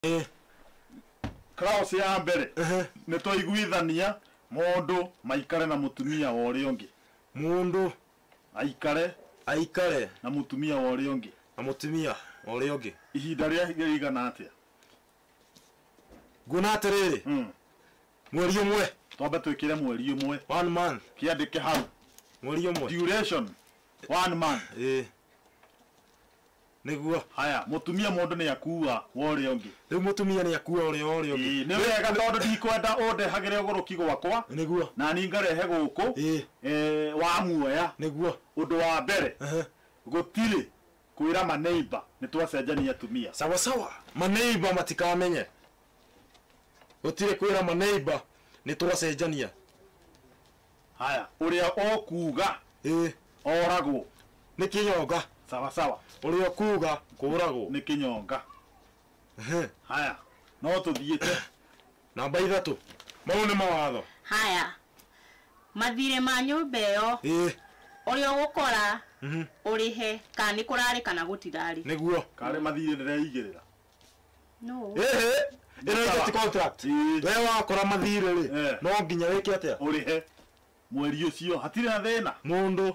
Klaus ya mbere nä twaiguithania mundu maikare na mutumia wa uria ungi mundu aikare na mutumia wa uria ungi na mutumia wa uria ungi ihinda ria rigana atia nguna atiriri mweri umwe twambe twikire mweri umwe 1 month kiandike hau mweri umwe duration 1 month niguo haya mutumia mundu ni akua wa uria ungi riu mutumia ni akua uria ungi ni wega tondu ndikwenda unde hagire uguruki gwakwa niguo na ni ngarehe guku wa muoya niguo undu wa mbere gutire kwira ma neighbor ni twacenjania atumia sawa sawa ma neighbor matikamenye gutire kwira ma neighbor ni twacenjania haya uria okuga oragwo ni kinyonga sawa sawa uria okuga kuragwo ni kinyonga haya no tuthiete namba 3 mau ni mawatho haya mathire ma nyumba iyo uria gukora urihe kana ni kurari kana gutirari niguo kare mathire ndireigirira no ino ite contract we wakora mathire ri no nginya wiki atia urihe mweri ucio hatire na thina mundu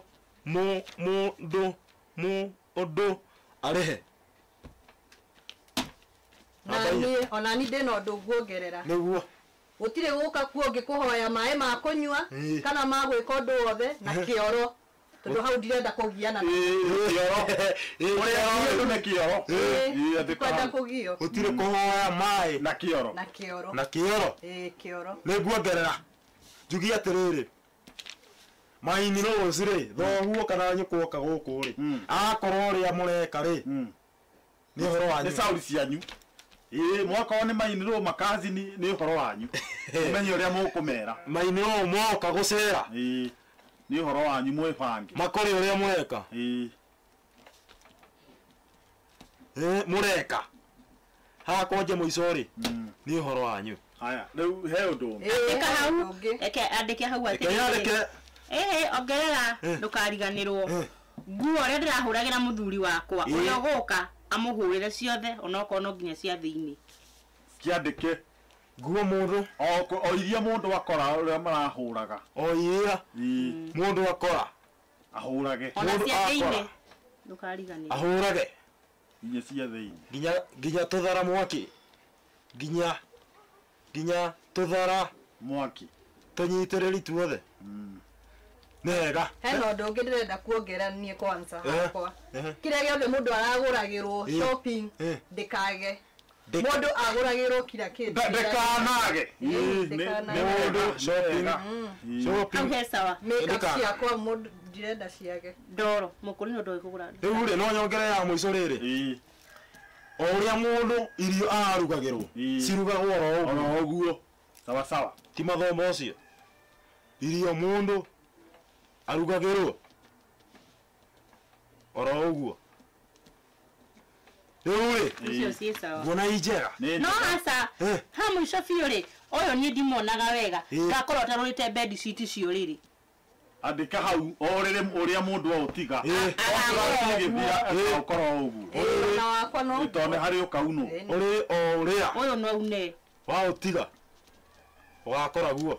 arihe nani onani ndino ndu guongerera niguo gutire guka kuonge kuhoya mae ma kunywa kana ma gwika ndu wothe na kioro tondu hau ndirenda kugiana na kioro uria ni kioro kwenda kugio gutire kuhoya mae na kioro kioro niguongerera njugi atiriri maini no zire thoguo kana nyukoka guku ri akorwo ria mureka ri ni horo wanyu ni sauri cianyu mwaka ni maini ro makazi ni horo wanyu umenye uria mukumera maini no moka gucera ni horo wanyu mwebange makori uria mweka mureka hakonje muicori ni horo wanyu haya riu he undu andika hau andike hau atike ongerera ndukariganirwo nguo ria ndirahuragira muthuri wakwa uria guka amuhurire ciothe onoko no nginya cia thiini kiandike nguo mundu o iria mundu akora uria marahuraga o ira mundu akora ahurage ona cia thiini ndukariganirwo ahurage nginya cia thiini nginya tuthara mwaki nginya tuthara mwaki tunyitiriri tuothe nega heno ndu ungi ndirenda kuongerania kwanza hakwa kire giothe mundu araguragirwo shopping ndikage mundu aguragirwo kila kindu ndekanage mundu shopping shopping sawa makeup ciakwa mundu ndirenda ciage ndoro mukuri no ndoi kugura riu ri no nyongere ya muico riri o uria mundu irio arugagirwo cirugagwo oro uguo sawa sawa ti mathomo ucio irio mundu arugagirwo oro uguo ucio cie sawa ngona ijega no hasa ha muico biu ri oyo ni ndimonaga wega ngakorwo tarurite bed sheet cio riri andika hau uria mundu autiga ukorwo uguo na wakwa no tone hari ukauno uri o uria uyu no une wa utiga ugakora guo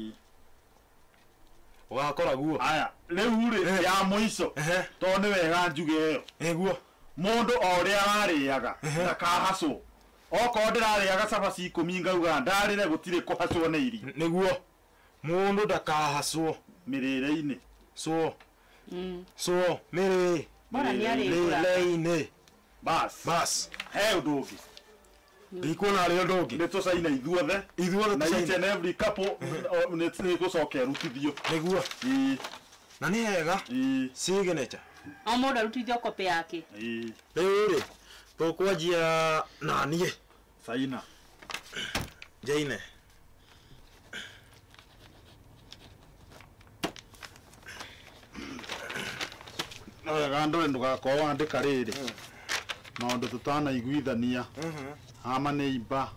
ugakora guo aya riu ri ya muico to ni wega njuge iyo eguo mundu o uria arariaga ndakahacwo oko ndirariaga cabaci 10 ngauga ndarire gutire kuhacwo ni iri niguo mundu ndakahacwo mirire-ini so miri bora ni arikura leine bas he undu ungi ndikuona ari undu ungi ni tucaina ithuothe na each and every couple ni gucoke rutithio niguo na ni hega signature o mundu arutithio kopi yake riu ri tukwanjia nanie saina jaine gandore ndugakorwo wandika riri maundu tutana iguithania ama neighbor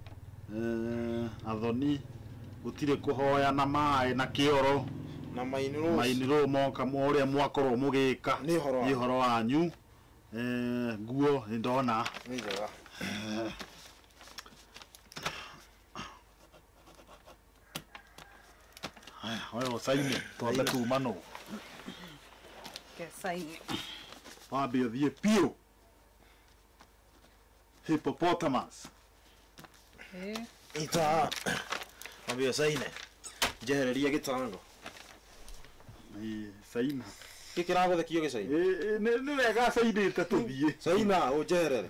athoni gutire kuhoya na mae na kioro na mainiro moka uria mwakorwo mugika ni horo wanyu nguo ndona ni njega Wewe usaini twambe kuma no. Kesaini. Wambe uthie piũ. Hippopotamus. Ita. Wambia saine. Njehereria gitango. Saina. Gikiraguthekio gicaini. Nĩ wega sainĩte tũthiĩ. Saina unjeherere.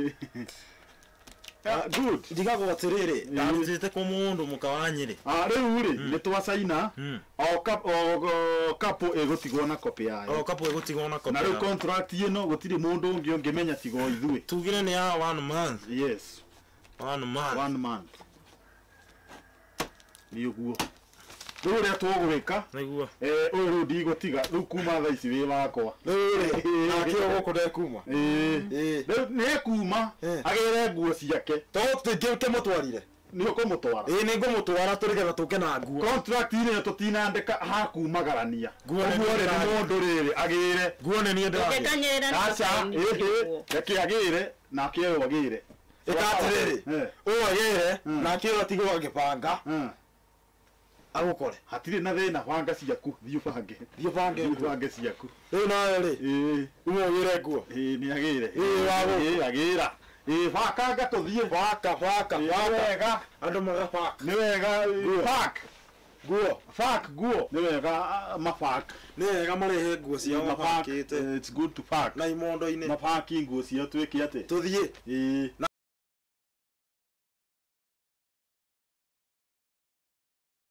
Good. Ndigago atiriri. Ndarutite ku mundu mukawanyire. Rĩu rĩ nĩ twacaina o kapo ĩgũtigwo na copy yayo. O kapo ĩgũtigwo na copy. Na rĩu contract ĩno gũtirĩ mũndũ ũngĩ ũngĩmenya tiga ithuĩ. Tugire ni ya 1 month. Yes. 1 month. 1 month. Nĩ ũguo. Rĩu ũrĩa tũgwĩka Nĩguo. ũyũ rĩu ndigũtiga rĩu kuma thaa ici wĩ wakwa. Rĩu nakĩo gũkũ ndekuma. Rĩu nĩ kuma agĩre nguo ciake. Tũtingĩ mũtwarire. Nĩ ũkũmũtwara. Nĩ ngũmũtwara tũrĩgetha tũke na nguo. Contract-inĩ tũtinandĩka hakumagarania. Nguo nĩ mũndũ rĩrĩ agĩre. Nguo nĩ niĩ ndĩragĩre. Ndekanyĩrĩra na Aca reke agĩre nake ũyũ agĩre. Ĩkatirĩrĩ. Ũyũ agĩre nake ũyũ atigwo agĩbanga. Agukore. Hatirĩ na thĩna banga ciaku thiĩ bange. Thiĩ bange ciaku. Rĩu nawe rĩ. Ũyũ agĩre nguo. Nĩ agĩre. Wagũ. Agĩra. Baka tũthiĩ. Baka. Wega. Andũ magabaka. Nĩ wega park. Nguo. Park nguo. Nĩ wega mapark. Nĩ wega marehe nguo ciao mabakĩte. It's good to park. Na imondo-inĩ. Maparki nguo ciao twĩke atĩ. Tũthiĩ.